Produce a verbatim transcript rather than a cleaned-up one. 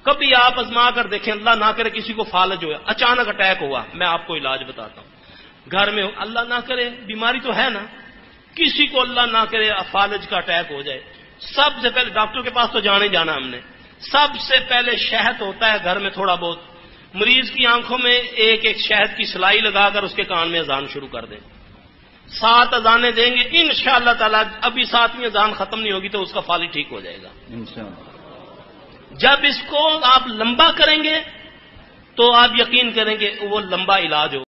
कभी आप आजमा कर देखें, अल्लाह ना करे किसी को फालज हुआ, अचानक अटैक हुआ, मैं आपको इलाज बताता हूं। घर में अल्लाह ना करे, बीमारी तो है ना, किसी को अल्लाह ना करे फालज का अटैक हो जाए, सबसे पहले डॉक्टर के पास तो जाने जाना हमने, सबसे पहले शहद होता है घर में थोड़ा बहुत, मरीज की आंखों में एक एक शहद की सिलाई लगाकर उसके कान में अजान शुरू कर दें। सात अजाने देंगे इंशाअल्लाह ताला, अभी सातवीं अजान खत्म नहीं होगी तो उसका फाली ठीक हो जाएगा इंशाअल्लाह। जब इसको आप लंबा करेंगे तो आप यकीन करेंगे वो लंबा इलाज हो।